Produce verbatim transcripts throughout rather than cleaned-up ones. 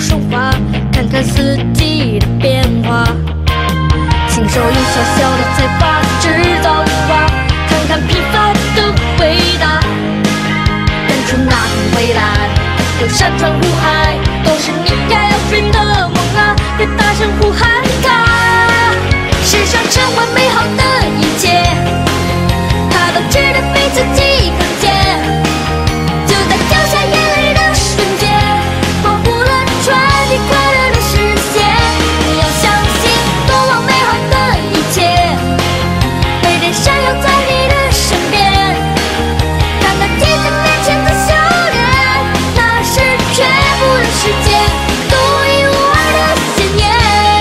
说话，看看四季的变化。亲手用小小的才华制造文化，看看平凡的伟大。远处那片未来，有山川湖海，都是你该要追的梦啊！别大声呼喊它，世上充满美好的一切，它都值得被自己看见。就在掉下眼泪的瞬间，模糊了传递快乐的视线。你要相信，过往美好的一切，每天闪耀在你的身边。看看贴在面前的笑脸，那是全部的世界，独一无二的鲜艳。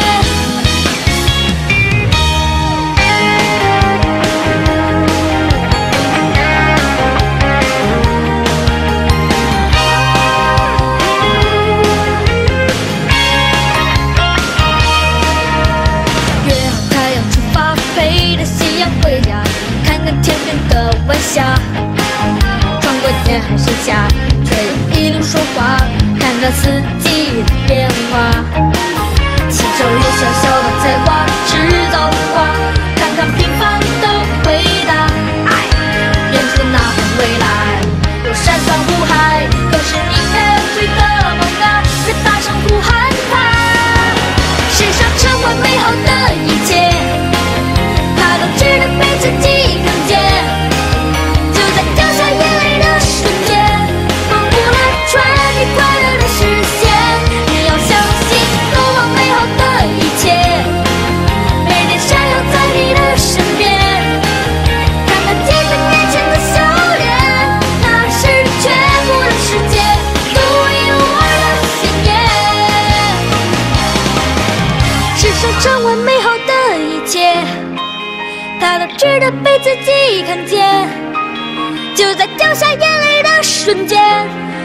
约好太阳出发，飞的夕阳回家，看看天边的晚霞，穿过天海山峡，却又一路说话，看看四季的变化。亲手用小小的才华制造文化，看看平凡的伟大。远处那片未来，有山川湖海，都是你该要追的梦啊！别大声呼喊它，世上充满美好的一切，它都值得被自己看见。就在掉下眼泪的瞬间，模糊了传递快乐的视线。你要相信，过往美好的一切，每天闪耀在你的身边。看看贴在面前的笑脸，那是全部的世界，独一无二的鲜艳。世上充满美好的一切，它都值得被自己看见。就在掉下眼泪的瞬间，